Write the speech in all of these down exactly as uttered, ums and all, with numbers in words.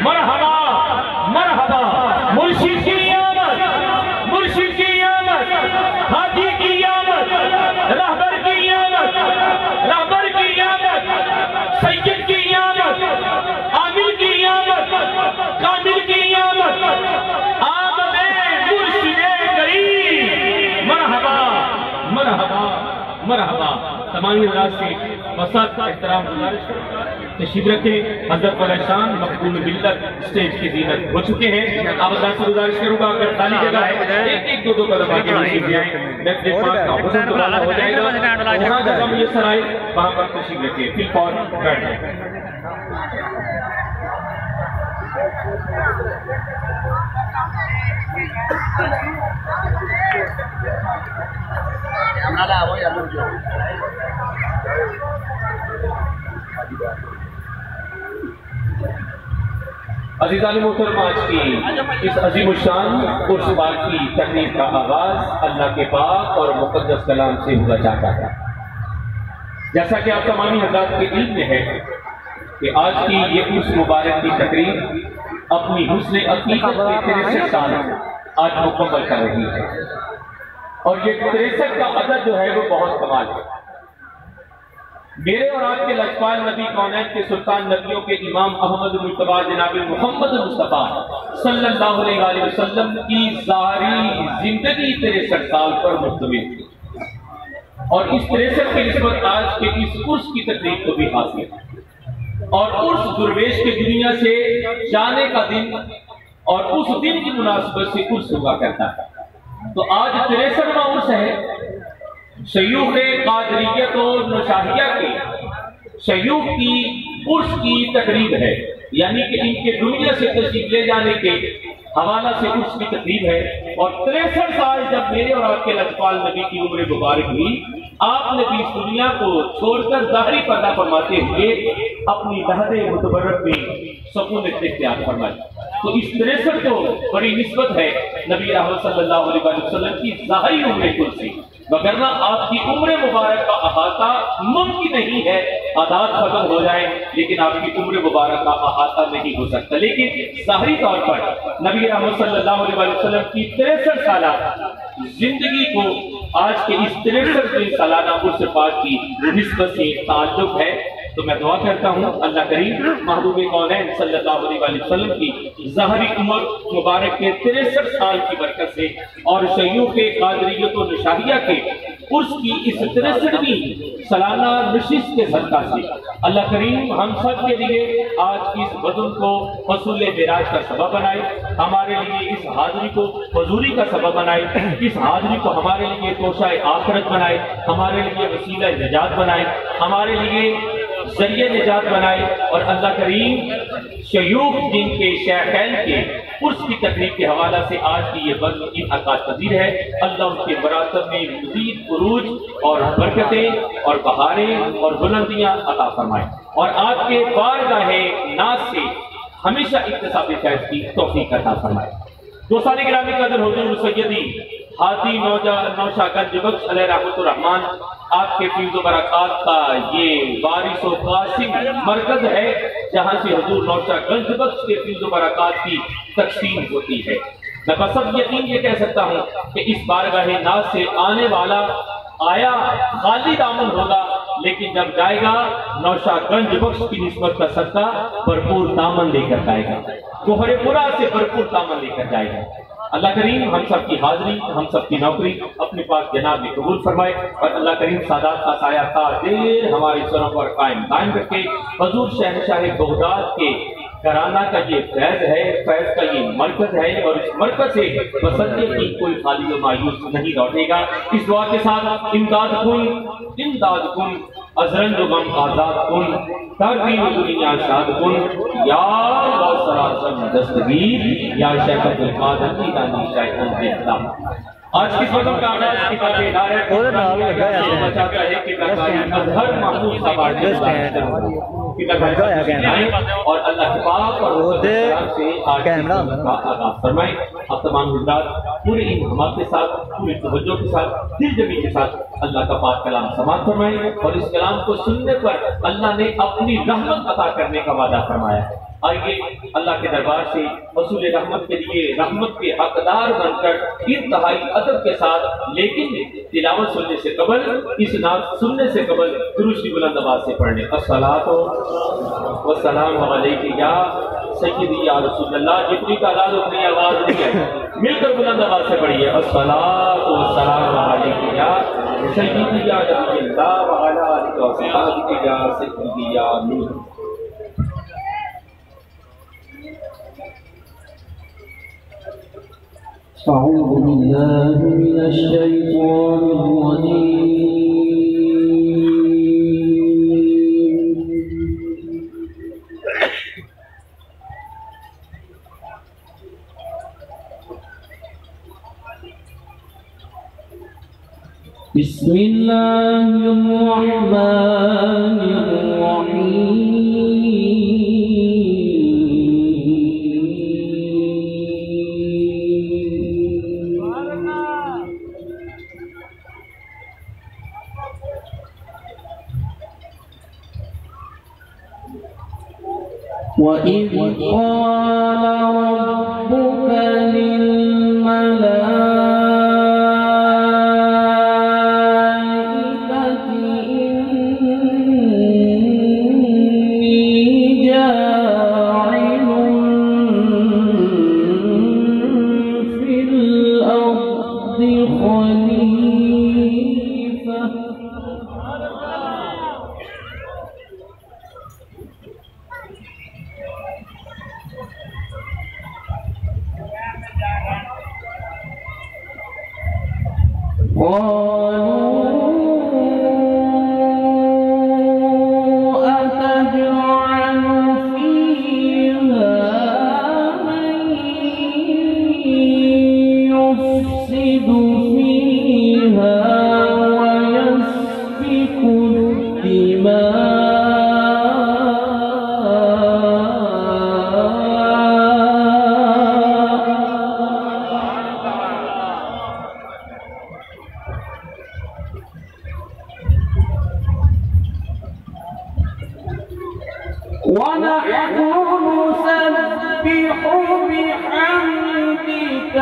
مرحبا مرحبا مرشد کی آمد مرشد کی آمد حاجی کی آمد رہبر کی آمد رہبر کی آمد سید کی آمد عامل کی آمد کامل کی آمد آمد مرشد کریم مرحبا مرحبا مرحبا تمام حضرات سے وسعت کا احترام گزارش تشریف رکھیں حضرت والا شان مقبول ملت سٹیج کی زینت ہو چکے ہیں آپ حضرات سے گزارش کروں گا اگر خالی جگہ ہے ایک ایک دو دو قدم آگے تشریف لے آئیں لیفٹ پاک کا حسن دوبارہ ہو جائے گا جہاں جگہ میسر آئے وہاں پر تشریف رکھیں فل فور بیٹھ جائیں عزیزان محترم آج کی اس عظیم الشان عرس پاک کی تقریب کا آغاز اللہ کے پاک اور مقدس کلام سے ہوا چاہتا تھا جیسا کہ آپ تمامی حضرات کے علم میں ہے کہ آج کی یہ عرس مبارک کی تقریب اپنی حسن عقیدت کے تریسٹھ سال آج مکمل کر رہی ہے اور یہ تریسٹھ کا عدد جو ہے وہ بہت کمال ہے میرے اور آپ کے لجپال نبی کونین کے سلطان نبیوں کے امام احمد مجتبیٰ جناب محمد مصطفیٰ صلی اللہ علیہ وآلہ وسلم کی ظاہری زندگی تریسٹھ سال پر مشتمل تھی اور اس تریسٹھ کی نسبت آج کے اس عرس کی تقریب کو بھی حاصل ہے اور عرس درویش کے دنیا سے جانے کا دن اور اس دن کی مناسبت سے عرس ہوا کرتا ہے تو آج تریسٹھواں عرس ہے شیوخ قادریت و نشاہیہ کے شیوخ کی عرس کی تقریب ہے یعنی کہ ان کے دنیا سے تشریف لے جانے کے حوالہ سے عرس کی تقریب ہے اور تریسٹھ سال جب میرے اور آپ کے لجپال نبی کی عمر مبارک ہوئی آپ نے بھی اس دنیا کو چھوڑ کر ظاہری پردہ فرماتے ہوئے اپنی لحد متبرک میں سکون اختیار فرمائی تو اس تریسٹھ کو بڑی نسبت ہے نبی رحمت صلی اللہ علیہ وسلم کی ظاہری عمر کل سے وگرنہ آپ کی عمر مبارک کا احاطہ ممکن نہیں ہے عادات ختم ہو جائیں لیکن آپ کی عمر مبارک کا احاطہ نہیں ہو سکتا لیکن ظاہری طور پر نبی رحمت صلی اللہ علیہ وسلم کی تریسٹھ سالہ زندگی کو آج کے اس تریسٹھ سالانہ عرس پاک کی نسبت سے تعلق ہے تو میں دعا کرتا ہوں اللہ کریم محبوب کونین صلی اللہ علیہ وسلم کی ظاہری عمر مبارک کے تریسٹھ سال کی برکت سے اور شیوخ قادریت و نشاہیہ کے عرس کی اس تریسٹھویں سالانہ نشست کے صدقہ سے اللہ کریم ہم سب کے لیے آج کی اس وطن کو حصول معراج کا سبب بنائے ہمارے لیے اس حاضری کو حضوری کا سبب بنائے اس حاضری کو ہمارے لیے توشہ آخرت بنائے ہمارے لیے وسیلہ نجات بنائے ہمارے لیے ذریعہ نجات بنائے اور اللہ کریم شیوخ جن کے شیخین کے عرس کی تقریب کے حوالہ سے آج کی یہ بزم انعقاد پذیر ہے اللہ ان کے مراتب میں مزید عروج اور برکتیں اور بہاریں اور بلندیاں عطا فرمائے اور آپ کے بارگاہ ناز سے ہمیشہ اکتساب فیض کی توفیق عطا فرمائے دوستان گرامی قدر حضور سیدی حاجی نوشہ گنج بخش علیہ رحمت الرحمن آپ کے فیض و برکات کا یہ وارث و قاسم مرکز ہے جہاں سے حضور نوشہ گنج بخش کے فیض و برکات کی تقسیم ہوتی ہے میں بسب یقین یہ کہہ سکتا ہوں کہ اس بارگاہ ناز سے آنے والا آیا خالی دامن ہوگا لیکن جب جائے گا نوشہ گنج بخش کی نسبت کا صدقہ بھرپور دامن لے کر جائے گا گوہر پورا سے بھرپور دامن لے کر جائے گا اللہ کریم ہم سب کی حاضری ہم سب کی نوکری اپنے پاس جناب میں قبول فرمائے اور اللہ کریم سادات کا سایہ تا دیر ہمارے سروں پر قائم قائم رکھے حضور شہنشاہ بغداد کے گھرانہ کا یہ فیض ہے فیض کا یہ مرکز ہے اور اس مرکز سے بسنتے کی کوئی خالی و مایوس نہیں لوٹے گا اس دعا کے ساتھ امداد کن امداد کن ازرند و غم آزاد کن تردین و دنیا شاد کن یا غوث اعظم دستگیر یا شیخ عبدالقادر کی دانی شیخ الاسلام آج کی فضل کا آغاز کتاب ہدایت بچاتا ہے کہ اظہر محمود صاحب اور اللہ کے پاک اور سے آج کی فضل کا آغاز فرمائیں اب تمام حضرات पूरे इन्हमाम के साथ, पूरी तवज्जो के साथ, दिलजमी के साथ अल्लाह का पाक कलाम समाअत फरमाएं और इस कलाम को सुनने पर अल्लाह ने अपनी रहमत अता करने का वादा फरमाया है। आइए अल्लाह के दरबार से वसूल रहमत के लिए रहमत के हकदार बनकर इंतहाई अदब के साथ, लेकिन तिलावत सुनने से कबल, इस नात सुनने से कबल दुरूद की बुलंद आवाज से पढ़ने। अस्सलातु वस्सलामु अलैका या सय्यदी या रसूलल्लाह। जितनी तादाद उतनी आवाज नहीं है, मिलकर बुलंद आवाज से पढ़िए। अस्सलातु वस्सलामु अलैका या सय्यदी या नबीयल्लाह व अला आलिहि व सहाबिहि या सय्यदी या नूर। أعوذ بالله من الشيطان الرجيم بسم الله الرحمن الرحيم وإذ قال ربك للملائكة إني جاعل في الأرض خليفة قالوا أتجعل فيها من يفسد فيها ويسفك الدماء ونحن نسبح بحمدك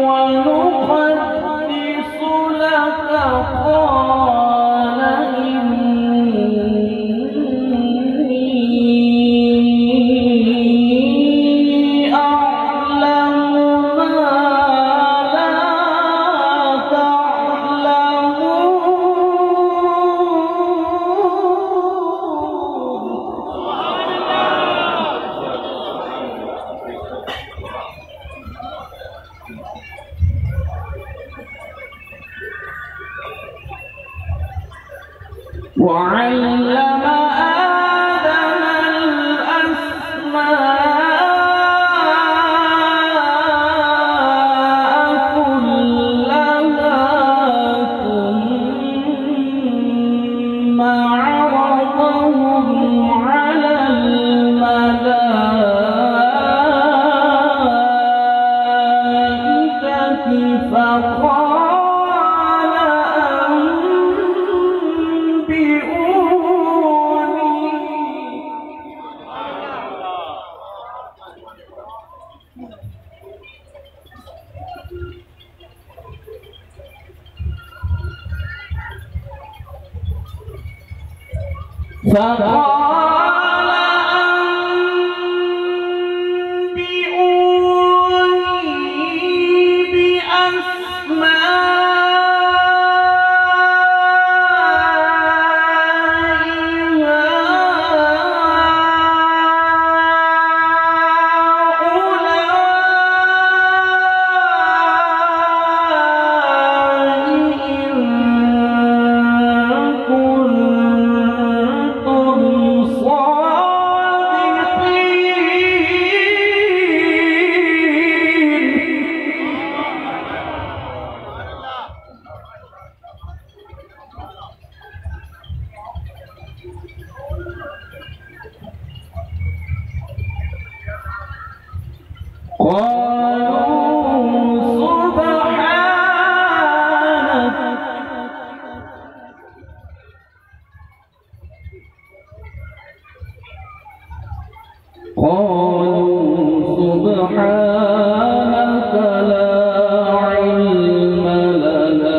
ونقدس لك قال إني أعلم ما لا وعلم آدم الأسماء كلها ثم عرضهم على الملائكة فقال فقال أنبئوني قالوا سبحانك قالوا سبحانك لا علم لنا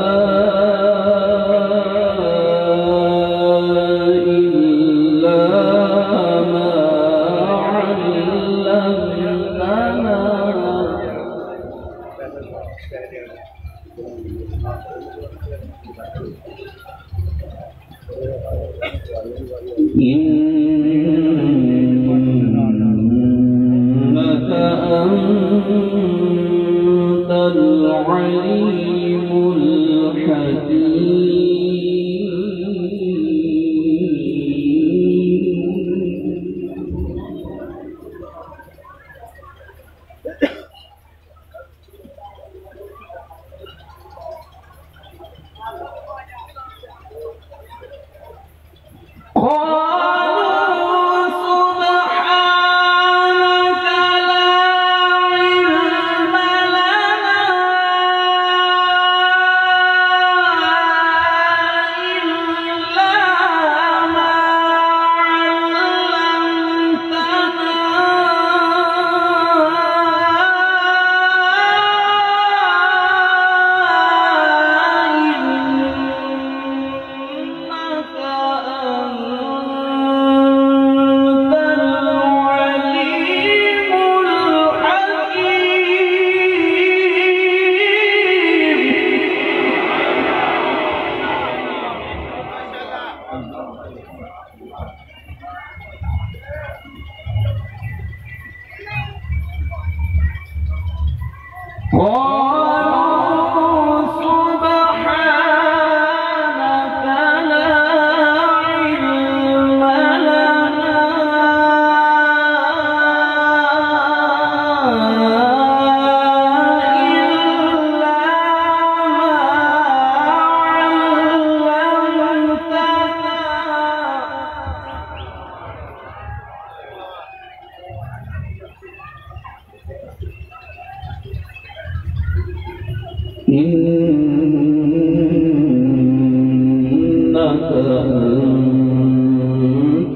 إلا ما علمتنا إنك أنت العليم الحكيم إنك أنت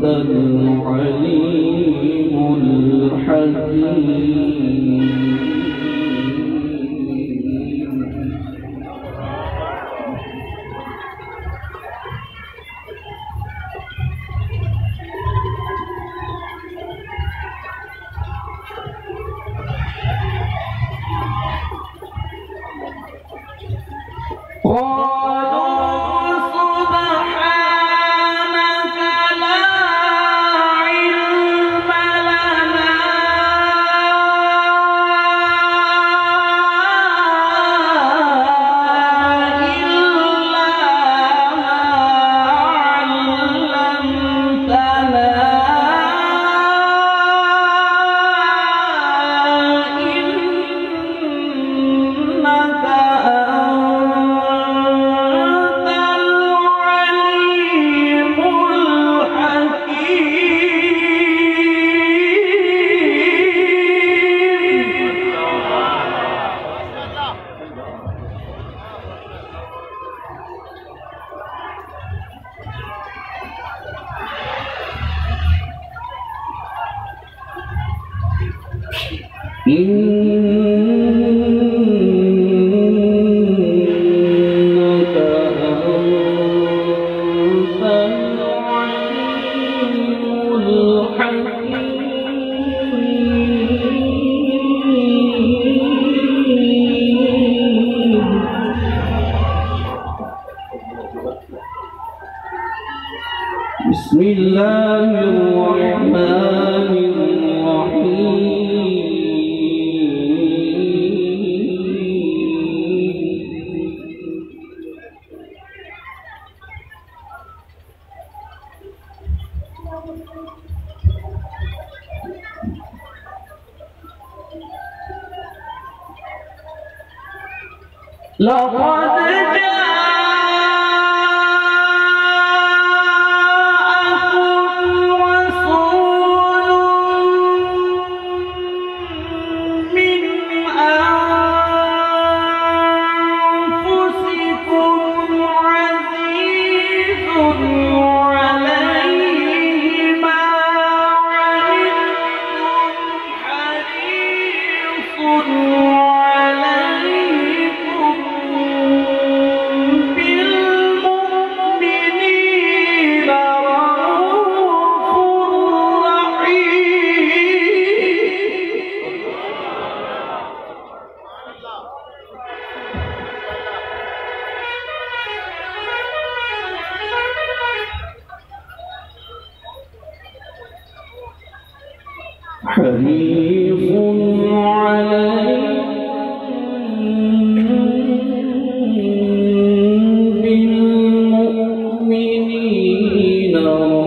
العليم الحكيم إنك أنت العليم الحكيم بسم الله الرحمن الرحيم لقد حريص عليكم بالمؤمنين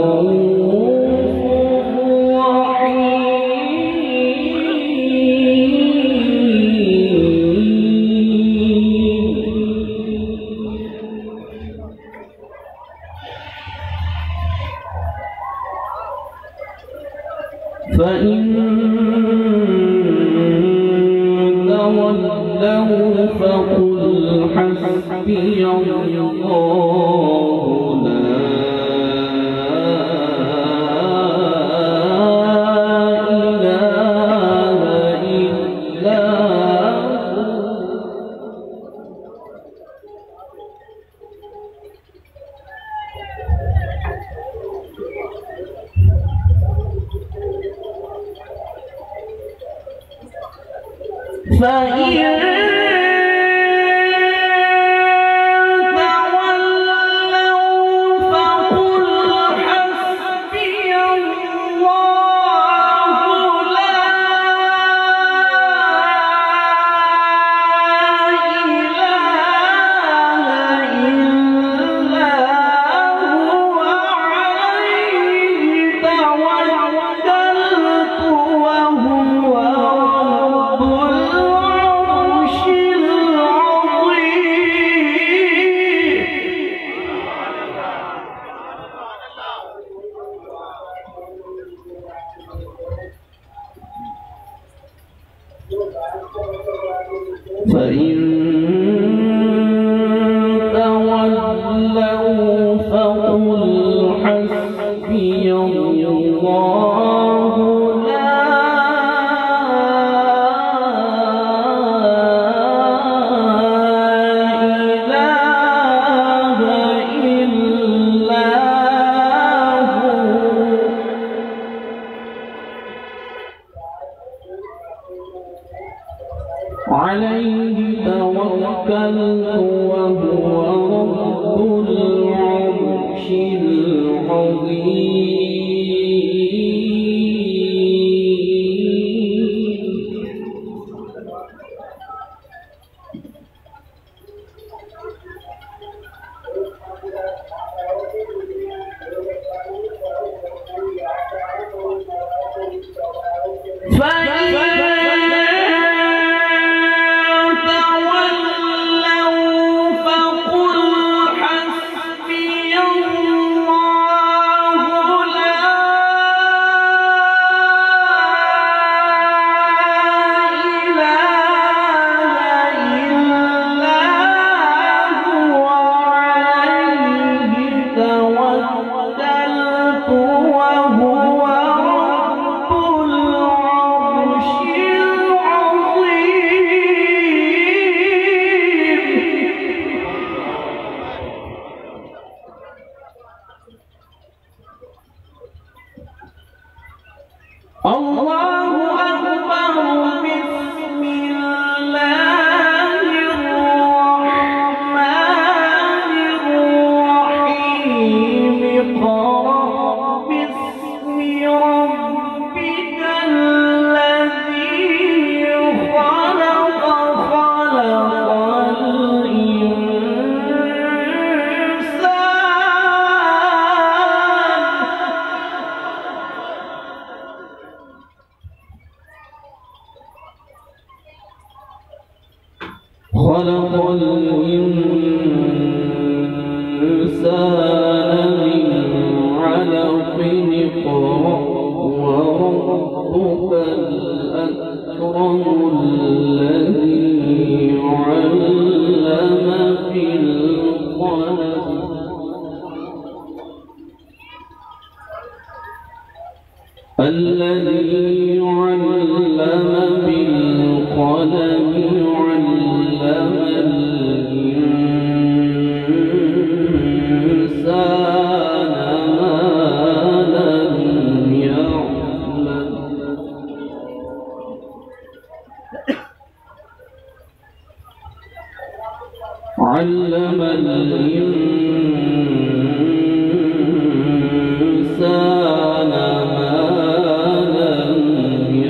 فإن تولوا فقل حسبي الله لا إله إلا فإن فإن تولوا فقل حسبي الله لا إله إلا هو عليه توكلت وهو رب العرش الله أكبر بسم الله الرحمن الرحيم اقرأ باسم ربك الذي خلق خلق خلق الإنسان من علق اقرأ وربك الأكرم الذي علم بالقلم الذي علم بالقلم علم الإنسان ما لم يعلم علم الإنسان ما لم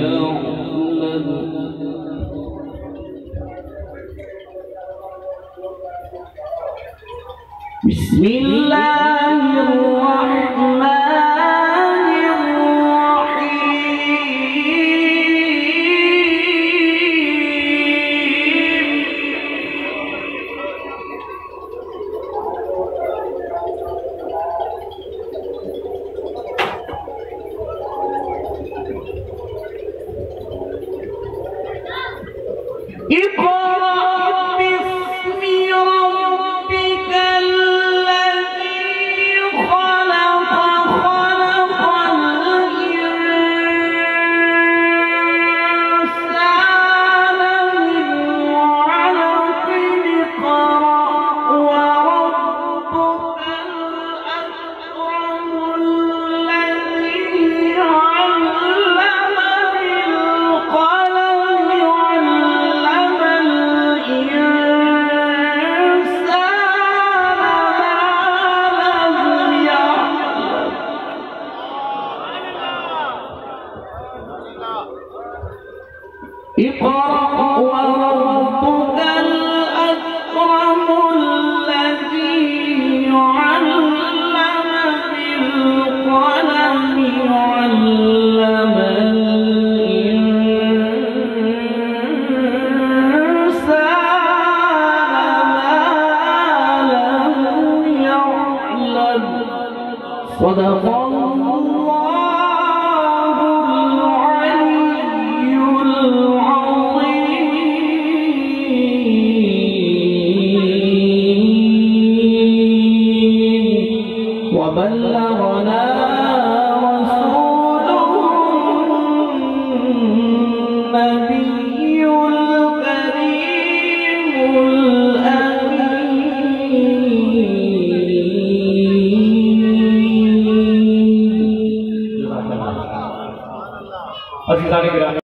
صدق الله العلي العظيم وبلغنا رسوله النبي الكريم الأمين. अज़ीज़ान-ए-किराम